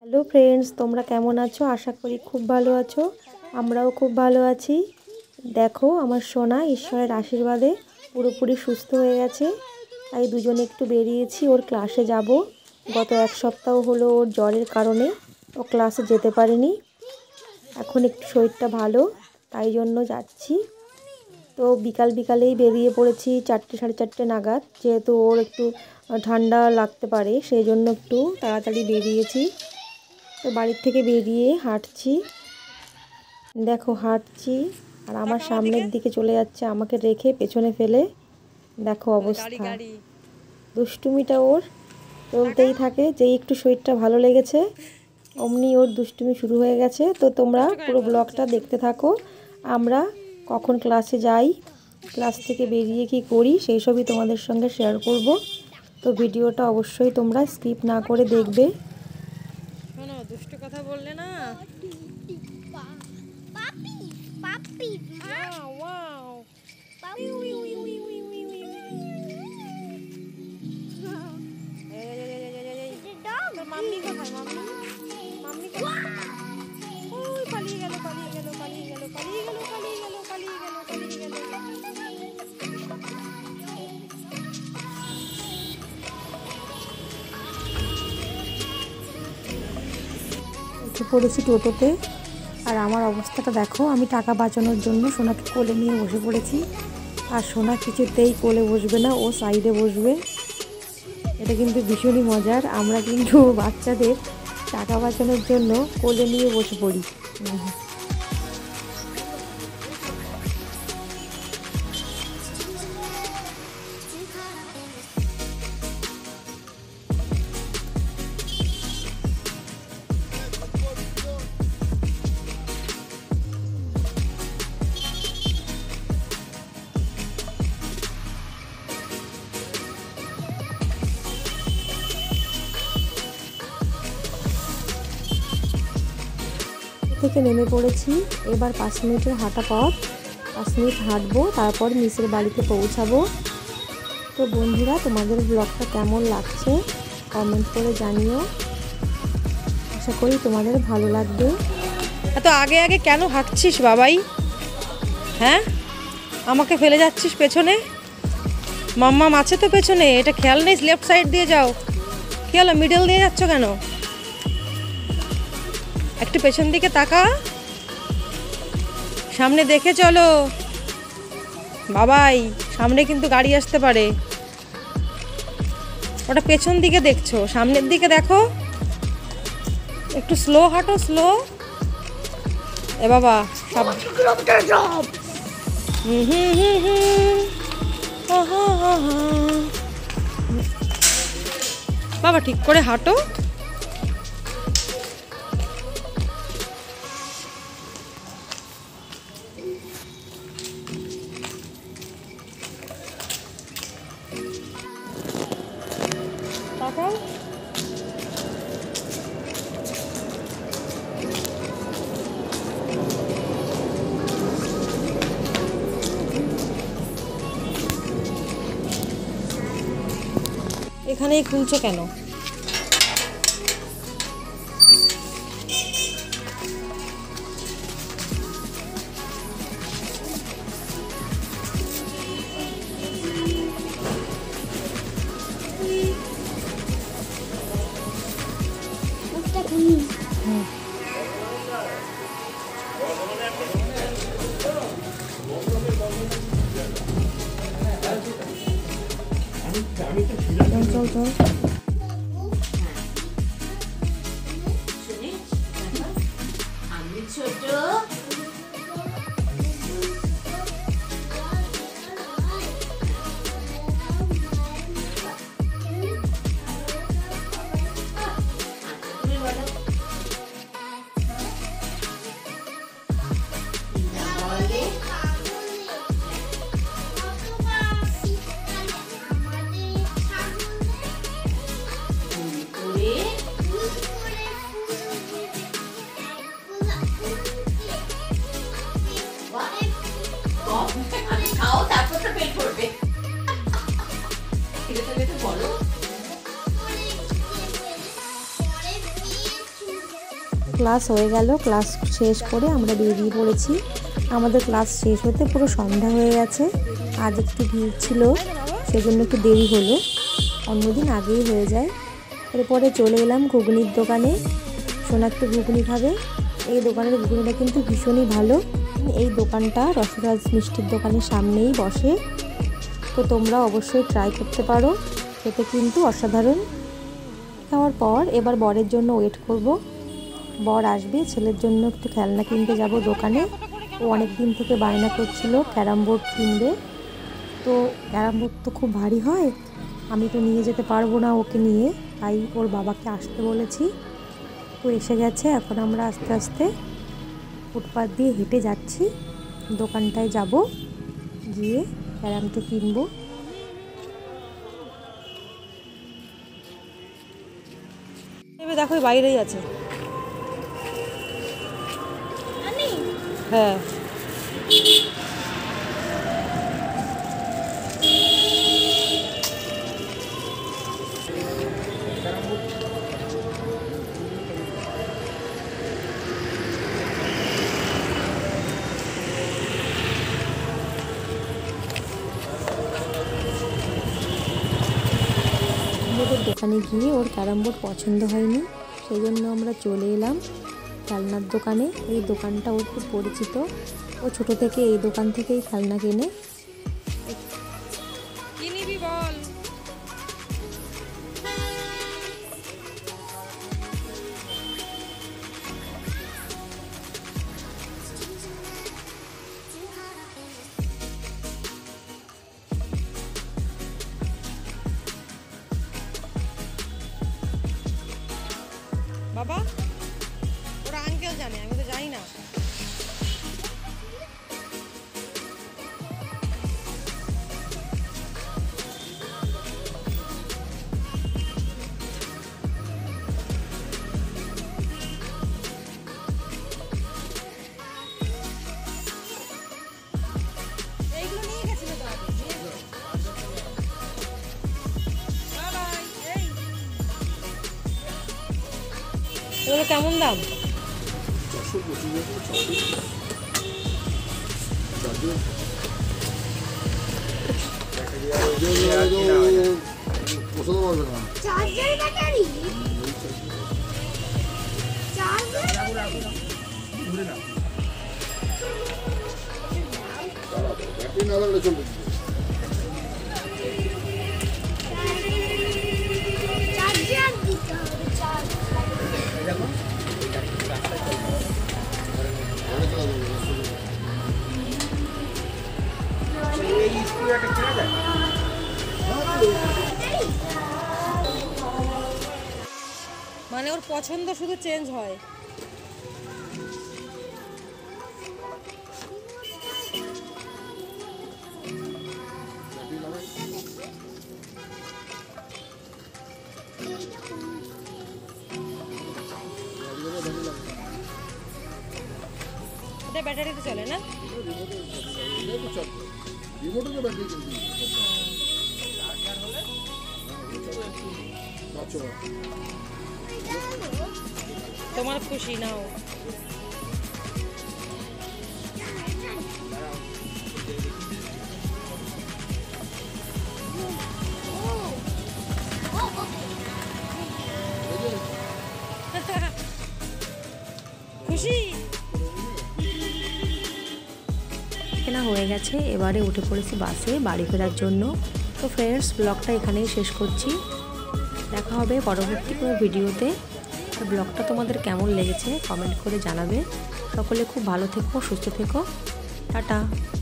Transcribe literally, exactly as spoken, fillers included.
Hello friends, তোমরা কেমন আছো? আশা করি খুব ভালো আছো। আমরাও খুব ভালো আছি। দেখো, আমার সোনা ঈশ্বরের আশীর্বাদে পুরোপুরি সুস্থ হয়ে গেছে। তাই দুজনে একটু বেরিয়েছি ওর ক্লাসে যাব। গত এক সপ্তাহ হলো ওর জ্বরের কারণে ও ক্লাসে যেতে পারেনি। এখন একটু শরীরটা ভালো, তাই জন্য যাচ্ছি। তো বিকাল বিকালেই বেরিয়ে পড়েছি, চারটে সাড়ে চারটে নাগাদ, যেহেতু ওর একটু ঠান্ডা লাগতে পারে, সেই জন্য একটু তাড়াতাড়ি বেরিয়েছি। তো বাড়ির থেকে বেরিয়ে হাঁটছি, দেখো হাঁটছি, আর আমার সামনের দিকে চলে যাচ্ছে আমাকে রেখে, পেছনে ফেলে। দেখো অবস্থা, দুষ্টুমিটা ওর চলতেই থাকে। যেই একটু শরীরটা ভালো লেগেছে অমনি ওর দুষ্টুমি শুরু হয়ে গেছে। তো তোমরা পুরো ব্লগটা দেখতে থাকো। আমরা কখন ক্লাসে যাই, ক্লাস থেকে বেরিয়ে কি করি, সেই সবই তোমাদের সঙ্গে শেয়ার করব। তো ভিডিওটা অবশ্যই তোমরা স্কিপ না করে দেখবে। শোনো, দুষ্ট কথা বললে না। পাপি পাপি ওয়াও পাপি মাম্মি কোথায়? মাম্মি মাম্মি কোথায়? ওই পালিয়ে গেল, পালিয়ে গেল, পালিয়ে গেল, পালিয়ে গেল, পালিয়ে গেল, পালিয়ে গেল, পালিয়ে গেল। উঠে পড়েছি টোটোতে, আর আমার অবস্থাটা দেখো। আমি টাকা বাঁচানোর জন্য সোনাকে কোলে নিয়ে বসে পড়েছি, আর সোনা কিছুতেই কোলে বসবে না, ও সাইডে বসবে। এটা কিন্তু ভীষণই মজার। আমরা কিন্তু বাচ্চাদের টাকা বাঁচানোর জন্য কোলে নিয়ে বসে পড়ি। থেকে নেমে পড়েছি। এবার পাঁচ মিনিটের হাঁটা পথ, পাঁচ মিনিট হাঁটবো, তারপর নিচের বাড়িতে পৌঁছাবো। তো বন্ধুরা, তোমাদের ব্লগটা কেমন লাগছে কমেন্ট করে জানিও। আশা করি তোমাদের ভালো লাগবে। এত আগে আগে কেন হাঁটছিস বাবাই? হ্যাঁ, আমাকে ফেলে যাচ্ছিস পেছনে? মাম্মাম আছে তো পেছনে, এটা খেয়াল নেই? লেফট সাইড দিয়ে যাও। খেয়াল, মিডল দিয়ে যাচ্ছ কেন? একটু পেছন দিকে তাকা, সামনে দেখে চলো বাবাই, সামনে কিন্তু গাড়ি আসতে পারে। ওটা পেছন দিকে দেখছো, সামনের দিকে দেখো। একটু স্লো হাঁটো, স্লো। এ বাবা, হুম হুম হুম হুম বাবা, ঠিক করে হাঁটো। তাকাও। এখানেই খুলছো কেন? চল চল চল। আমি ছোট খাও, তারপর তো পেট করবে। বলো ক্লাস হয়ে গেল, ক্লাস শেষ করে আমরা বেরিয়ে পড়েছি। আমাদের ক্লাস শেষ হতে পুরো সন্ধ্যা হয়ে গেছে। আজ একটু ভিড় ছিল, সেজন্য একটু দেরি হলো, অন্যদিন আগেই হয়ে যায়। এরপরে চলে এলাম ঘুগনির দোকানে। সোনা একটু ঘুগনি খাবে। এই দোকানের ঘুগনিটা কিন্তু ভীষণই ভালো। এই দোকানটা রসরাজ মিষ্টির দোকানের সামনেই বসে, তো তোমরা অবশ্যই ট্রাই করতে পারো, খেতে কিন্তু অসাধারণ। খাওয়ার পর এবার বরের জন্য ওয়েট করব। বর আসবে, ছেলের জন্য একটু খেলনা কিনতে যাব দোকানে। ও অনেক দিন থেকে বায়না করছিল ক্যারাম বোর্ড কিনবে, তো ক্যারাম বোর্ড তো খুব ভারী হয়, আমি তো নিয়ে যেতে পারবো না ওকে নিয়ে, তাই ওর বাবাকে আসতে বলেছি। তো এসে গেছে, এখন আমরা আস্তে আস্তে ফুটপাথ দিয়ে হেঁটে যাচ্ছি, দোকানটায় যাব, গিয়ে ক্যারামটা কিনবো। এবার দেখো বাইরেই আছে। আমি হ্যাঁ আমাদের দোকানে গিয়ে ওর ক্যারাম বোর্ড পছন্দ হয়নি, সেই জন্য আমরা চলে এলাম খেলনার দোকানে। এই দোকানটা ওর খুব পরিচিত, ও ছোটো থেকে এই দোকান থেকেই খেলনা কেনে। কি নিবি বল? বাবা, ওরা আঙ্কেল জানে, আমি তো জানি না। এইগুলো নিয়ে গেছিল তো আগে। বাবাই, এই। এগুলো কেমন দাম? চার্জার ব্যাটারি চার্জার চার্জার দিতে হবে চার্জার মানে ওর পছন্দ শুধু চেঞ্জ হয়। এটা ব্যাটারিতে চলে না? তোমার খুশি নাও। খুশি কেনা হয়ে গেছে, এবারে উঠে পড়েছি বাসে বাড়ি ফেরার জন্য। তো ফ্রেন্ডস, ব্লগটা এখানেই শেষ করছি, দেখা হবে পরবর্তী কোনো ভিডিওতে। আর ব্লগটা তোমাদের কেমন লেগেছে কমেন্ট করে জানাবে। সকলে খুব ভালো থেকো, সুস্থ থেকো, টাটা।